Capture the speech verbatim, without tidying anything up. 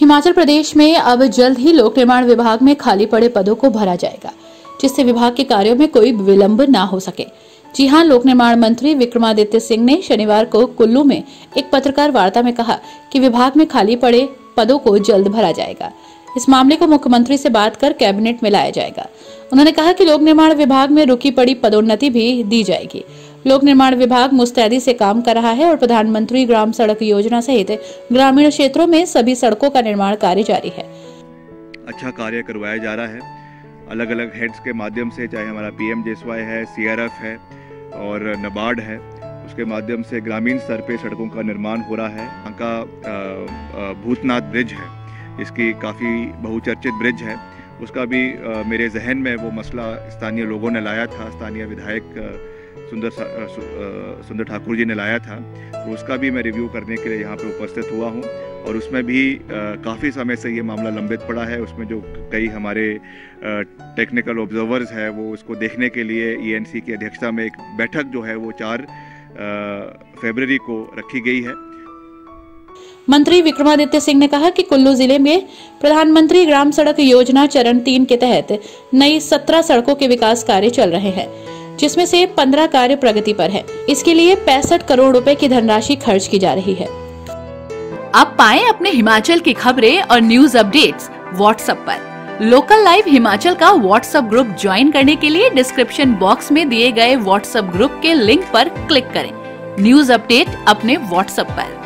हिमाचल प्रदेश में अब जल्द ही लोक निर्माण विभाग में खाली पड़े पदों को भरा जाएगा, जिससे विभाग के कार्यों में कोई विलंब न हो सके। जी हां, लोक निर्माण मंत्री विक्रमादित्य सिंह ने शनिवार को कुल्लू में एक पत्रकार वार्ता में कहा कि विभाग में खाली पड़े पदों को जल्द भरा जाएगा। इस मामले को मुख्यमंत्री से बात कर कैबिनेट में लाया जाएगा। उन्होंने कहा कि लोक निर्माण विभाग में रुकी पड़ी पदोन्नति भी दी जाएगी। लोक निर्माण विभाग मुस्तैदी से काम कर रहा है और प्रधानमंत्री ग्राम सड़क योजना सहित ग्रामीण क्षेत्रों में सभी सड़कों का निर्माण कार्य जारी है। अच्छा कार्य करवाया जा रहा है अलग अलग हेड्स के माध्यम से, चाहे हमारा पीएम जेएसवाई है, सीआरएफ है और नबार्ड है, उसके माध्यम से ग्रामीण स्तर पे सड़कों का निर्माण हो रहा है। यहाँ का भूतनाथ ब्रिज है, इसकी काफ़ी बहुचर्चित ब्रिज है, उसका भी आ, मेरे जहन में वो मसला स्थानीय लोगों ने लाया था, स्थानीय विधायक सुंदर सुंदर ठाकुर जी ने लाया था, तो उसका भी मैं रिव्यू करने के लिए यहाँ पे उपस्थित हुआ हूँ और उसमें भी काफ़ी समय से ये मामला लंबित पड़ा है। उसमें जो कई हमारे टेक्निकल ऑब्जर्वर्स हैं वो उसको देखने के लिए ईएनसी की अध्यक्षता में एक बैठक जो है वो चार फरवरी को रखी गई है। मंत्री विक्रमादित्य सिंह ने कहा कि कुल्लू जिले में प्रधानमंत्री ग्राम सड़क योजना चरण तीन के तहत नई सत्रह सड़कों के विकास कार्य चल रहे हैं, जिसमें से पंद्रह कार्य प्रगति पर है। इसके लिए पैंसठ करोड़ रुपए की धनराशि खर्च की जा रही है। अब पाएं अपने हिमाचल की खबरें और न्यूज अपडेट्स व्हाट्सएप पर। लोकल लाइव हिमाचल का व्हाट्सएप ग्रुप ज्वाइन करने के लिए डिस्क्रिप्शन बॉक्स में दिए गए व्हाट्सएप ग्रुप के लिंक पर क्लिक करें। न्यूज अपडेट अपने व्हाट्सएप पर।